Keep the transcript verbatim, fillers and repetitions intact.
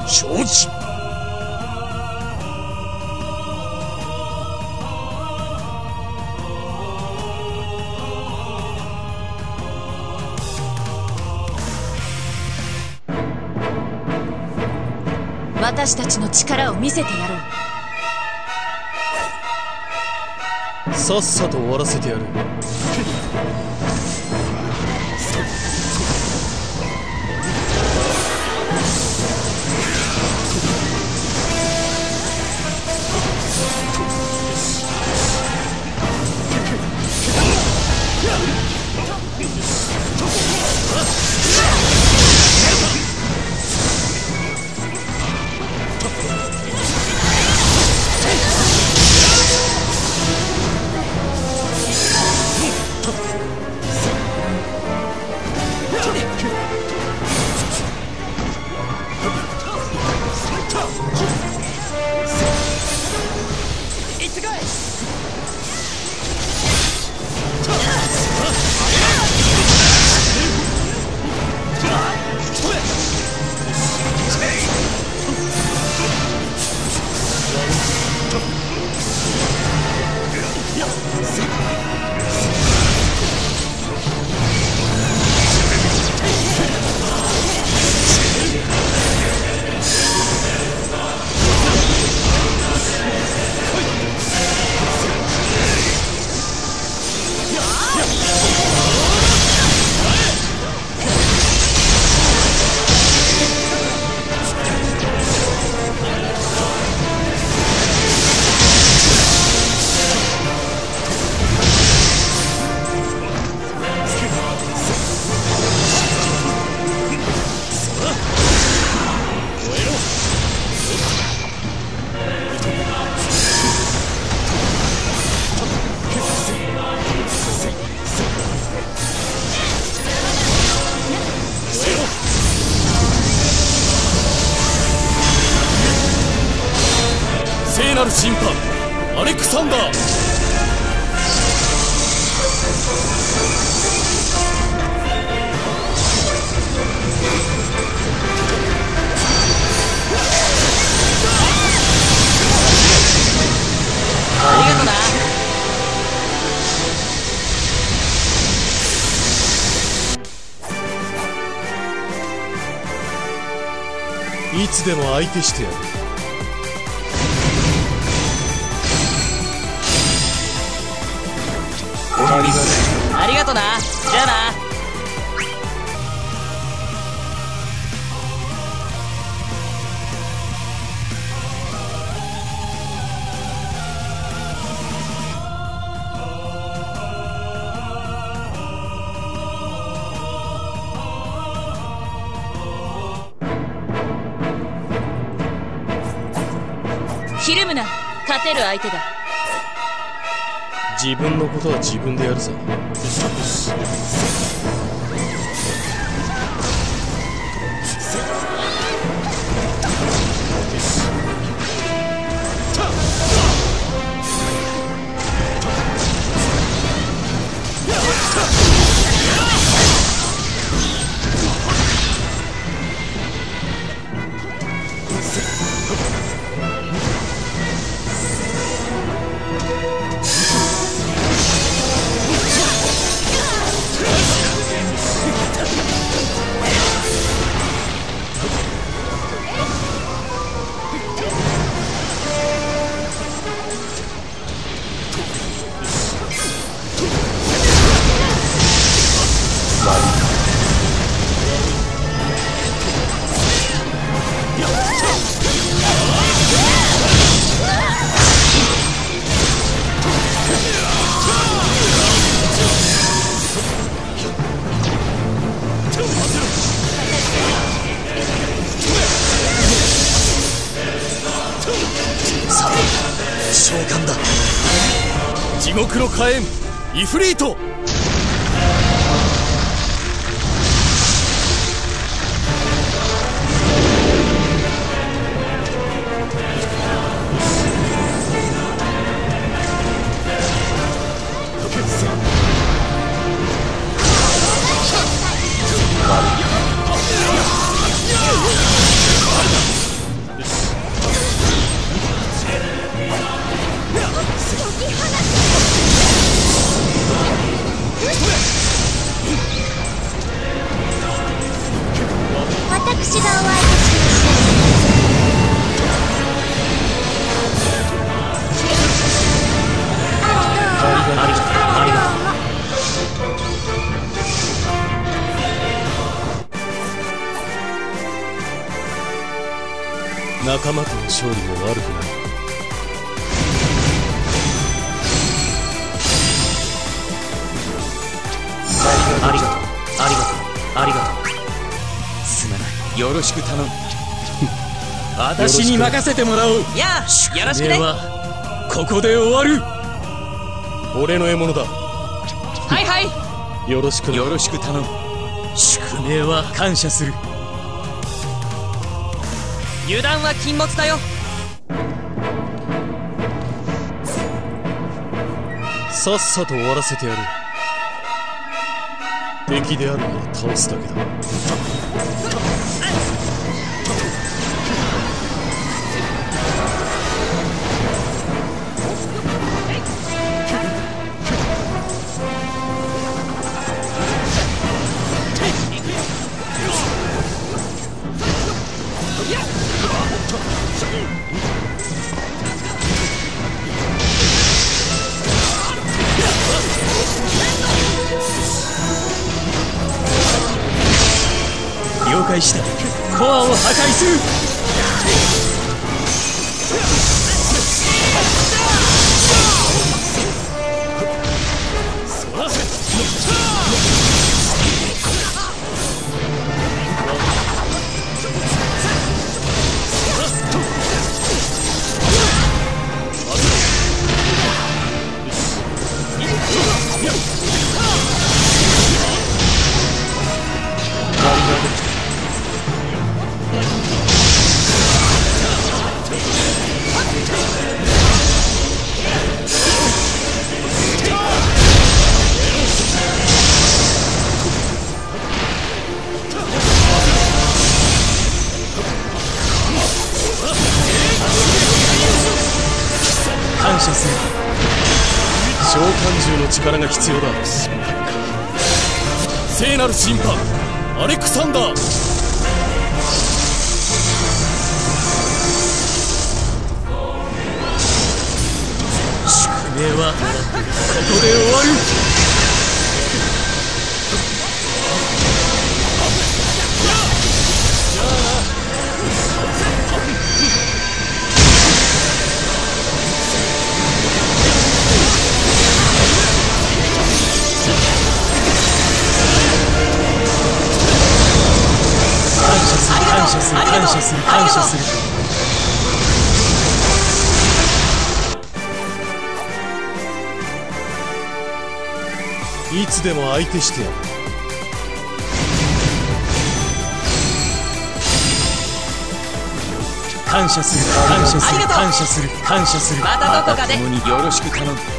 承知。 私たちの力を見せてやろう。 さっさと終わらせてやる。聖なる審判アレクサンダー。 ありがとな。 いつでも相手してやる。 ありがとな。じゃあな。ひるむな。勝てる相手だ。 自分のことは自分でやるさ。 召喚だ。地獄の火炎イフリート。 仲間との勝利も悪くない。 ありがとう、ありがとう、ありがとう。すまない、よろしく頼む。 私に任せてもらおう。 やあ、よろしくね。 はここで終わる。俺の獲物だ。 はいはい、 よろしくよろしく頼む。 宿命は感謝する。 油断は禁物だよ。 さっさと終わらせてやる。敵であるなら倒すだけだ。了解した。コアを破壊する。感謝する。召喚獣の力が必要だ。聖なる審判アレクサンダー。宿命はここで終わる。感謝する、感謝する、感謝する。いつでも相手してやる。感謝する、感謝する、感謝する、感謝する。 またどこかでよろしく頼む。